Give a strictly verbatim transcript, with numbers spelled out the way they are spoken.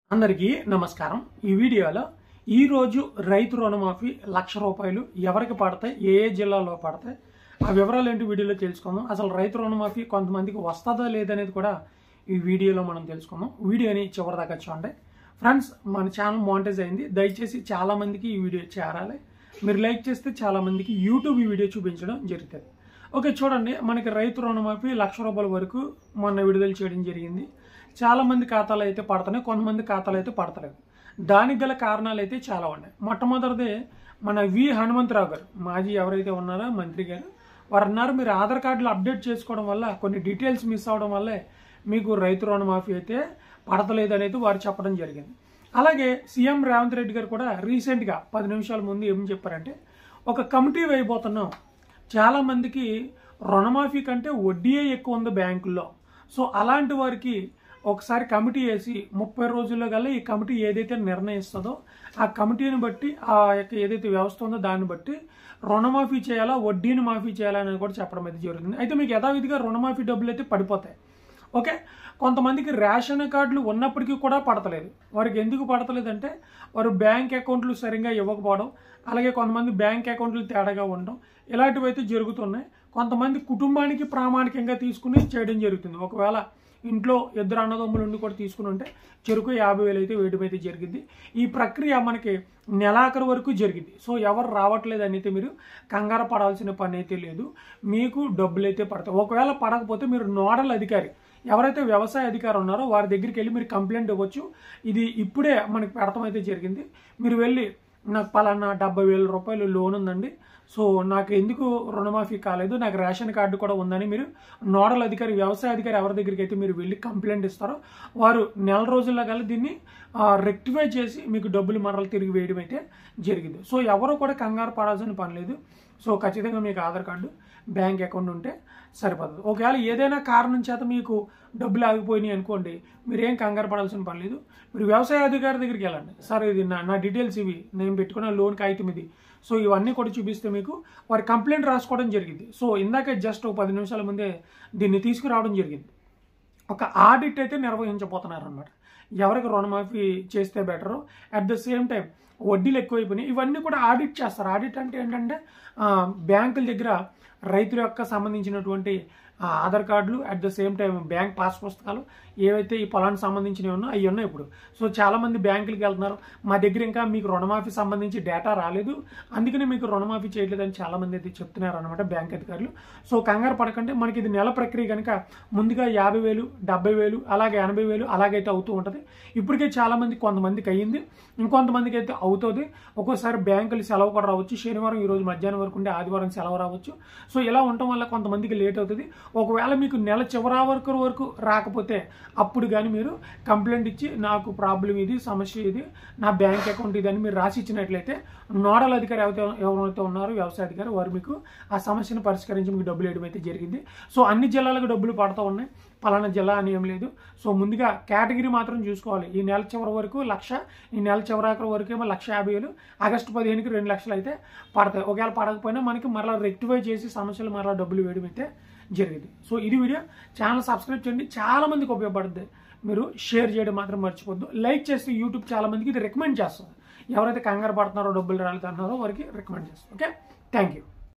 అందరికీ నమస్కారం। ఈ వీడియోలో ఈ రోజు రైతు రుణమాఫీ లక్ష రూపాయలు ఎవరికి పడతాయి, ఏ ఏ జిల్లాల్లో పడతాయి, ఆ వివరాలు ఏంటి వీడియోలో తెలుసుకుందాం। అసలు రైతు రుణమాఫీ కొంతమందికి వస్తుందా లేదనేది కూడా ఈ వీడియోలో మనం తెలుసుకుందాం। వీడియోని చివరిదాకా చూడండి ఫ్రెండ్స్। మన ఛానల్ మానిటైజ్ అయింది, దయచేసి చాలా మందికి ఈ వీడియో చేరాలి। మీరు లైక్ చేస్తే చాలా మందికి యూట్యూబ్ ఈ వీడియో చూపించడం జరుగుతుంది। ఓకే చూడండి, మనకి రైతు రుణమాఫీ లక్ష రూపాయల వరకు మొన్న విడుదల చేయడం జరిగింది। చాలా మంది ఖాతాలు అయితే పడుతున్నాయి, కొంతమంది ఖాతాలు అయితే పడతలేదు। దానికి గల కారణాలు అయితే చాలా ఉన్నాయి। మొట్టమొదటిదే మన వి హనుమంతరావు గారు, మాజీ ఎవరైతే ఉన్నారో మంత్రి గారు, వారు అన్నారు మీరు ఆధార్ కార్డులు అప్డేట్ చేసుకోవడం వల్ల కొన్ని డీటెయిల్స్ మిస్ అవడం వల్లే మీకు రైతు రుణమాఫీ అయితే పడతలేదు అనేది వారు చెప్పడం జరిగింది। అలాగే సీఎం రేవంత్ రెడ్డి గారు కూడా రీసెంట్గా పది నిమిషాల ముందు ఏం చెప్పారంటే, ఒక కమిటీ వేయబోతున్నాం, చాలా మందికి రుణమాఫీ కంటే వడ్డీయే ఎక్కువ ఉంది బ్యాంకుల్లో, సో అలాంటి వారికి ఒకసారి కమిటీ వేసి ముప్పై రోజుల్లో గల ఈ కమిటీ ఏదైతే నిర్ణయిస్తుందో ఆ కమిటీని బట్టి ఆ యొక్క ఏదైతే వ్యవస్థ ఉందో దాన్ని బట్టి రుణమాఫీ చేయాలా వడ్డీని మాఫీ చేయాలా అని కూడా చెప్పడం అయితే జరుగుతుంది। అయితే మీకు యథావిధిగా రుణమాఫీ డబ్బులు అయితే పడిపోతాయి। ఓకే, కొంతమందికి రేషన్ కార్డులు ఉన్నప్పటికీ కూడా పడతలేదు। వారికి ఎందుకు పడతలేదు అంటే వారు బ్యాంక్ అకౌంట్లు సరిగ్గా ఇవ్వకపోవడం, అలాగే కొంతమంది బ్యాంక్ అకౌంట్లు తేడాగా ఉండడం, ఇలాంటివి అయితే జరుగుతున్నాయి। కొంతమంది కుటుంబానికి ప్రామాణికంగా తీసుకుని చేయడం జరుగుతుంది। ఒకవేళ ఇంట్లో ఇద్దరు అన్నదమ్ములు ఉండి కూడా తీసుకుని ఉంటే చెరుకు యాభై వేలు అయితే వేయడం అయితే జరిగింది। ఈ ప్రక్రియ మనకి నెలాఖరు వరకు జరిగింది। సో ఎవరు రావట్లేదు అయితే మీరు కంగారు పడాల్సిన పని అయితే లేదు, మీకు డబ్బులు అయితే పడతాయి। ఒకవేళ పడకపోతే మీరు నోడల్ అధికారి ఎవరైతే వ్యవసాయ అధికారి ఉన్నారో వారి దగ్గరికి వెళ్ళి మీరు కంప్లైంట్ ఇవ్వచ్చు। ఇది ఇప్పుడే మనకి పెడతాం అయితే జరిగింది। మీరు వెళ్ళి నాకు పలానా డెబ్బై వేల రూపాయలు లోన్ ఉందండి, సో నాకు ఎందుకు రుణమాఫీ కాలేదు, నాకు రేషన్ కార్డు కూడా ఉందని మీరు నోడల్ అధికారి వ్యవసాయ అధికారి ఎవరి దగ్గరికి అయితే మీరు వెళ్ళి కంప్లైంట్ ఇస్తారో వారు నెల రోజుల్లో కలిసి దీన్ని రెక్టిఫై చేసి మీకు డబ్బులు మరలు తిరిగి వేయడం అయితే జరిగింది। సో ఎవరు కూడా కంగారు పడాల్సిన పని లేదు। సో ఖచ్చితంగా మీకు ఆధార్ కార్డు బ్యాంక్ అకౌంట్ ఉంటే సరిపోతుంది। ఒకవేళ ఏదైనా కారణం చేత మీకు డబ్బులు ఆగిపోయినాయి అనుకోండి, మీరేం కంగారు పడాల్సిన పని లేదు। మీరు వ్యవసాయ అధికారి దగ్గరికి వెళ్ళండి, సార్ ఇది నా నా డీటెయిల్స్ ఇవి, నేను పెట్టుకున్న లోన్ కాగితం ఇది, సో ఇవన్నీ కూడా చూపిస్తే మీకు వారి కంప్లైంట్ రాసుకోవడం జరిగింది। సో ఇందాకే జస్ట్ ఒక పది నిమిషాల ముందే దీన్ని తీసుకురావడం జరిగింది। ఒక ఆడిట్ అయితే నిర్వహించబోతున్నారు అనమాట, ఎవరికి రుణమాఫీ చేస్తే better, at the same time వడ్డీలు ఎక్కువైపోయినాయి, ఇవన్నీ కూడా ఆడిట్ చేస్తారు। ఆడిట్ అంటే ఏంటంటే బ్యాంకుల దగ్గర రైతుల యొక్క సంబంధించినటువంటి ఆధార్ కార్డులు, at the same time bank pass పుస్తకాలు ఏవైతే ఈ పొలానికి సంబంధించినవి ఉన్నాయో అవి ఉన్నాయి ఇప్పుడు। సో చాలామంది బ్యాంకులకి వెళ్తున్నారు, మా దగ్గర ఇంకా మీకు రుణమాఫీ సంబంధించి డేటా రాలేదు, అందుకని మీకు రుణమాఫీ చేయలేదని చాలామంది అయితే చెప్తున్నారు అనమాట బ్యాంక్ అధికారులు। సో కంగారు పడకండి, మనకి ఇది నెల ప్రక్రియ కనుక ముందుగా యాభై వేలు డెబ్బై వేలు అలాగే ఎనభై వేలు అలాగైతే అవుతూ ఉంటుంది। ఇప్పటికే చాలామంది కొంతమందికి అయ్యింది, ఇంకొంతమందికి అయితే అవుతుంది। ఒక్కోసారి బ్యాంకులు సెలవు కూడా రావచ్చు, శనివారం ఈరోజు మధ్యాహ్నం వరకు ఉండే ఆదివారం సెలవు రావచ్చు। సో ఇలా ఉండటం వల్ల కొంతమందికి లేట్ అవుతుంది। ఒకవేళ మీకు నెల చివరి వరకు వరకు రాకపోతే అప్పుడు కానీ మీరు కంప్లైంట్ ఇచ్చి నాకు ప్రాబ్లం ఇది, సమస్య ఇది, నా బ్యాంక్ అకౌంట్ ఇది అని మీరు రాసి ఇచ్చినట్లయితే నోడల్ అధికారి ఎవరైతే ఎవరైతే ఉన్నారో వ్యవసాయ అధికారి వారు మీకు ఆ సమస్యను పరిష్కరించి మీకు డబ్బులు వేయడం అయితే జరిగింది। సో అన్ని జిల్లాలకు డబ్బులు పడుతూ ఉన్నాయి, పలానా జిల్లా అని ఏం లేదు। సో ముందుగా కేటగిరీ మాత్రం చూసుకోవాలి, ఈ నెల చివరి వరకు లక్ష, ఈ నెల చివరాఖరి వరకు ఏమో లక్ష యాభై వేలు, ఆగస్టు పదిహేనుకి రెండు లక్షలు అయితే పడతాయి। ఒకవేళ పడకపోయినా మనకి మరలా రెక్టిఫై చేసి సమస్యలు మరలా డబ్బులు వేయడం అయితే జరిగింది। సో ఇది వీడియో, ఛానల్ సబ్స్క్రైబ్ చేయండి, చాలా మందికి ఉపయోగపడుతుంది। మీరు షేర్ చేయడం మాత్రం మర్చిపోద్దు, లైక్ చేస్తే యూట్యూబ్ చాలా మందికి ఇది రికమెండ్ చేస్తుంది, ఎవరైతే కంగారు పడుతున్నారో డబ్బులు రాలేదు అన్నారో వారికి రికమెండ్ చేస్తుంది। Okay, thank you.